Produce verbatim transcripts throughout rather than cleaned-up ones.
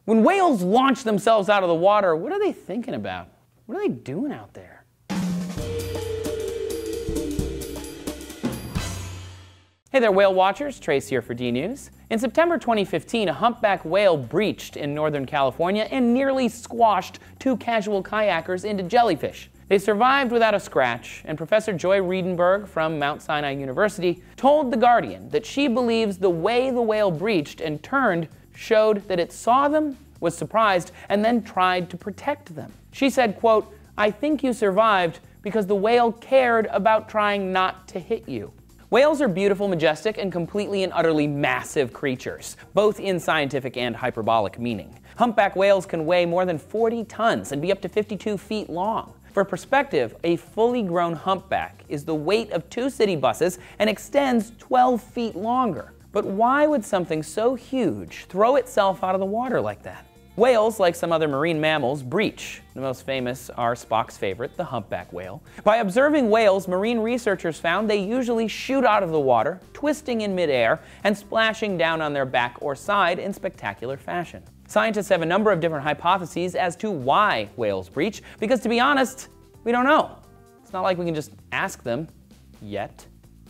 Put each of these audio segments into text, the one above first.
When whales launch themselves out of the water, what are they thinking about? What are they doing out there? Hey there, whale watchers. Trace here for DNews. In September twenty fifteen, a humpback whale breached in Northern California and nearly squashed two casual kayakers into jellyfish. They survived without a scratch, and Professor Joy Riedenberg from Mount Sinai University told The Guardian that she believes the way the whale breached and turned showed that it saw them, was surprised, and then tried to protect them. She said, quote, "I think you survived because the whale cared about trying not to hit you." Whales are beautiful, majestic, and completely and utterly massive creatures, both in scientific and hyperbolic meaning. Humpback whales can weigh more than forty tons and be up to fifty-two feet long. For perspective, a fully grown humpback is the weight of two city buses and extends twelve feet longer. But why would something so huge throw itself out of the water like that? Whales, like some other marine mammals, breach. The most famous are Spock's favorite, the humpback whale. By observing whales, marine researchers found they usually shoot out of the water, twisting in midair, and splashing down on their back or side in spectacular fashion. Scientists have a number of different hypotheses as to why whales breach, because to be honest, we don't know. It's not like we can just ask them yet.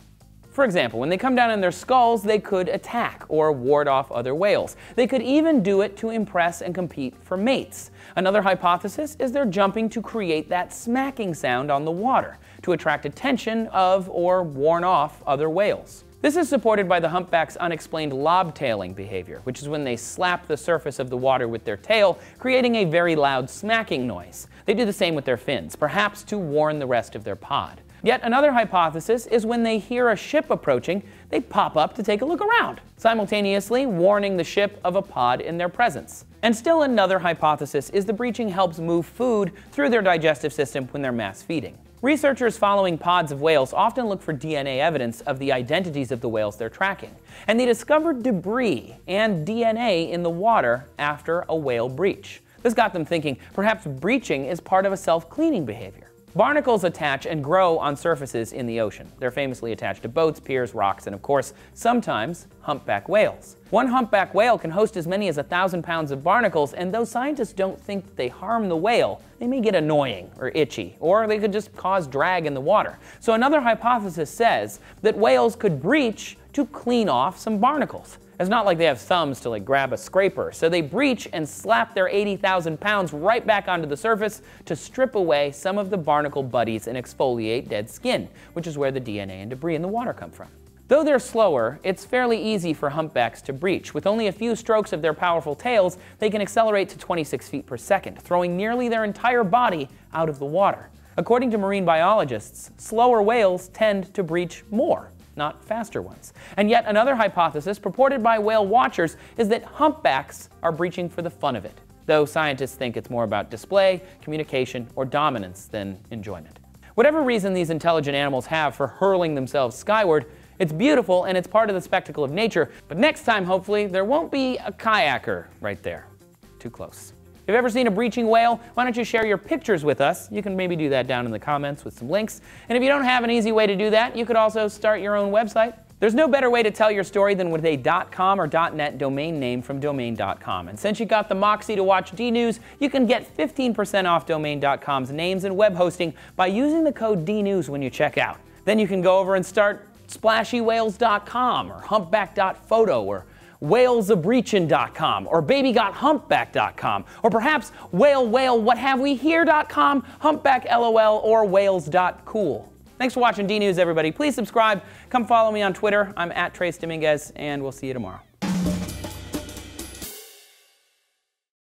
For example, when they come down in their skulls, they could attack or ward off other whales. They could even do it to impress and compete for mates. Another hypothesis is they're jumping to create that smacking sound on the water, to attract attention of or warn off other whales. This is supported by the humpback's unexplained lob-tailing behavior, which is when they slap the surface of the water with their tail, creating a very loud smacking noise. They do the same with their fins, perhaps to warn the rest of their pod. Yet another hypothesis is when they hear a ship approaching, they pop up to take a look around, simultaneously warning the ship of a pod in their presence. And still another hypothesis is the breaching helps move food through their digestive system when they're mass feeding. Researchers following pods of whales often look for D N A evidence of the identities of the whales they're tracking, and they discovered debris and D N A in the water after a whale breach. This got them thinking perhaps breaching is part of a self-cleaning behavior. Barnacles attach and grow on surfaces in the ocean. They're famously attached to boats, piers, rocks, and of course, sometimes humpback whales. One humpback whale can host as many as a thousand pounds of barnacles, and though scientists don't think that they harm the whale, they may get annoying or itchy, or they could just cause drag in the water. So another hypothesis says that whales could breach to clean off some barnacles. It's not like they have thumbs to like grab a scraper, so they breach and slap their eighty thousand pounds right back onto the surface to strip away some of the barnacle buddies and exfoliate dead skin, which is where the D N A and debris in the water come from. Though they're slower, it's fairly easy for humpbacks to breach. With only a few strokes of their powerful tails, they can accelerate to twenty-six feet per second, throwing nearly their entire body out of the water. According to marine biologists, slower whales tend to breach more, not faster ones. And yet another hypothesis purported by whale watchers is that humpbacks are breaching for the fun of it, though scientists think it's more about display, communication, or dominance than enjoyment. Whatever reason these intelligent animals have for hurling themselves skyward, it's beautiful and it's part of the spectacle of nature, but next time, hopefully, there won't be a kayaker right there. Too close. If you've ever seen a breaching whale, why don't you share your pictures with us? You can maybe do that down in the comments with some links. And if you don't have an easy way to do that, you could also start your own website. There's no better way to tell your story than with a .com or .net domain name from domain dot com. And since you got the moxie to watch DNews, you can get fifteen percent off domain dot com's names and web hosting by using the code DNews when you check out. Then you can go over and start splashy whales dot com or humpback dot photo or whales a breachin dot com or baby got humpback dot com or perhaps whale whale what have we here dot com, humpback lol, or whales dot cool. Thanks for watching DNews, everybody. Please subscribe. Come follow me on Twitter. I'm at Trace Dominguez, and we'll see you tomorrow.